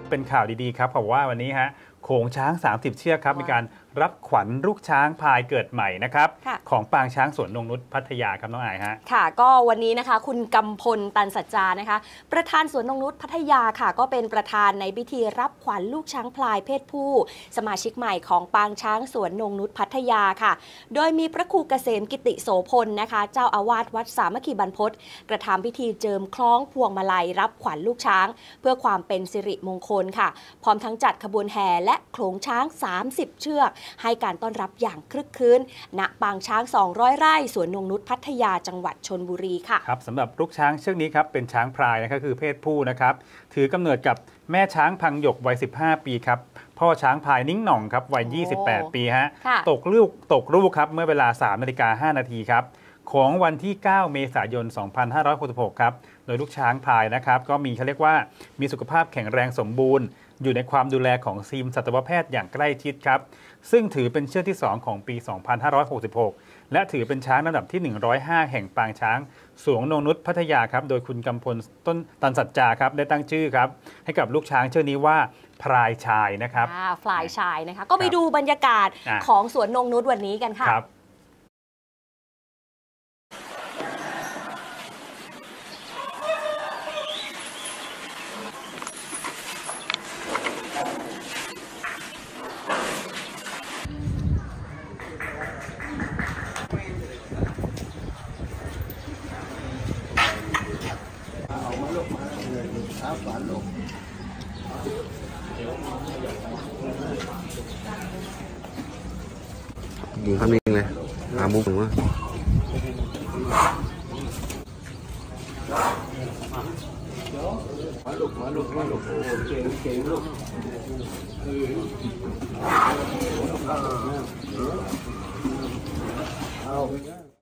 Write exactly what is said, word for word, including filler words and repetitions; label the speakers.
Speaker 1: เป็นข่าวดีๆครับเพราะว่าวันนี้ฮะโขงช้างสามสิบเชือกครับมีการรับขวัญลูกช้างพลายเกิดใหม่นะครับของปางช้างสวนนงนุชพัทยาครับน้องอายฮะ
Speaker 2: ค่ะก็วันนี้นะคะคุณกำพลตันสัจจานะคะประธานสวนนงนุชพัทยาค่ะก็เป็นประธานในพิธีรับขวัญลูกช้างพลายเพศผู้สมาชิกใหม่ของปางช้างสวนนงนุชพัทยาค่ะโดยมีพระครูเกษมกิติโสพลนะคะเจ้าอาวาสวัดสามัคคีบรรพตกระทำพิธีเจิมคล้องพวงมาลัยรับขวัญลูกช้างเพื่อความเป็นสิริมงคลค่ะพร้อมทั้งจัดขบวนแห่และโขลงช้างสามสิบเชือกให้การต้อนรับอย่างคลึกครื้นณปางช้างสองร้อยไร่สวนนงนุชพัทยาจังหวัดชลบุรีค่ะ
Speaker 1: ครับสำหรับลูกช้างเชือกนี้ครับเป็นช้างพลายนะครับคือเพศผู้นะครับถือกำเนิดกับแม่ช้างพังหยกวัยสิบห้าปีครับพ่อช้างพลายนิ้งหน่องครับวัยยี่สิบแปดปีฮะตกลูกตกลูกครับเมื่อเวลาสามนาฬิกาห้านาทีครับของวันที่เก้าเมษายนสองพันห้าร้อยหกสิบหกครับโดยลูกช้างพลายนะครับก็มีเขาเรียกว่ามีสุขภาพแข็งแรงสมบูรณ์อยู่ในความดูแลของทีมสัตวแพทย์อย่างใกล้ชิดครับซึ่งถือเป็นเชือกที่สองของปีสองพันห้าร้อยหกสิบหกและถือเป็นช้างลำดับที่หนึ่งร้อยห้าแห่งปางช้างสวนนงนุชพัทยาครับโดยคุณกำพลต้นตันสัจจาครับได้ตั้งชื่อครับให้กับลูกช้างเชือกนี้ว่าพลายชายนะครับ
Speaker 2: พลายชายนะคะก็ไปดูบรรยากาศของสวนนงนุชวันนี้กันค่ะ
Speaker 3: ยิงคำนิ่งเลยหามุมหนูว่ามาลูกมาลูกมาลูกโอ้เก่งเก่งลูกเอา